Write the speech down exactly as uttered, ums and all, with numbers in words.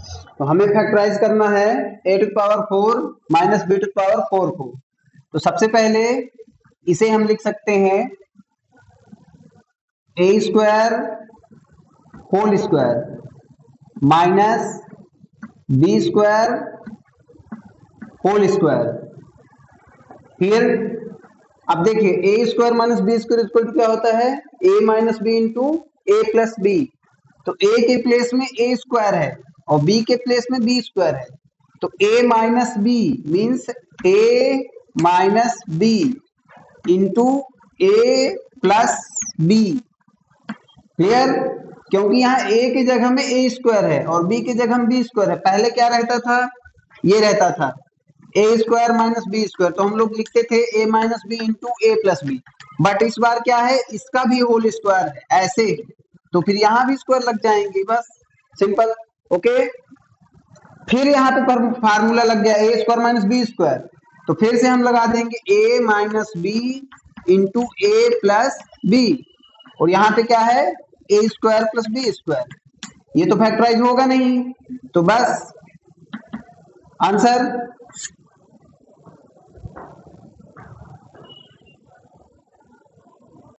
तो हमें फैक्टराइज करना है a to power four minus b to power four को। तो सबसे पहले इसे हम लिख सकते हैं a square whole square minus b square whole square. फिर अब देखिए a square minus b square equal to क्या होता है, a minus b into a plus b. तो ए के प्लेस में ए स्क्वायर है और बी के प्लेस में बी स्क्वायर है। तो a minus b means a minus b into a plus b. Clear? क्योंकि यहाँ ए की जगह में ए स्क्वायर है और बी की जगह में बी स्क्वायर है। पहले क्या रहता था, ये रहता था a square minus b square, तो हम लोग लिखते थे a minus b into a plus b. But इस बार क्या है, इसका भी होल स्क्वायर है ऐसे, तो फिर यहाँ भी स्क्वायर लग जाएंगे, बस सिंपल। ओके, फिर यहाँ पे फार्मूला लग गया a square minus b square, तो फिर से हम लगा देंगे a minus b into a plus b, और यहाँ पे क्या है a square plus b square. ये तो फैक्टराइज होगा नहीं, तो बस आंसर